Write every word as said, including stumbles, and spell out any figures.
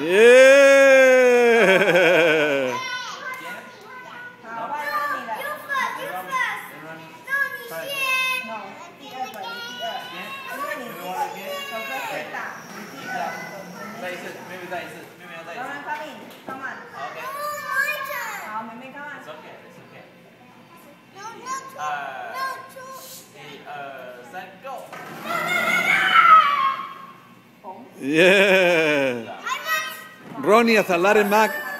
耶！ 好，换到你了。 You first, you first. No， 你先。 No， 第二个，你第二。因为你第二，哥哥最大，你第二。 再一次，妹妹再一次，妹妹要再一次。 Lauren, come in, come on. OK。 My turn. 好，妹妹 come on. It's okay, it's okay。 No, no, two. 二 No, two. 一二三 ，Go。 耶！ Ronnie a salare Mac.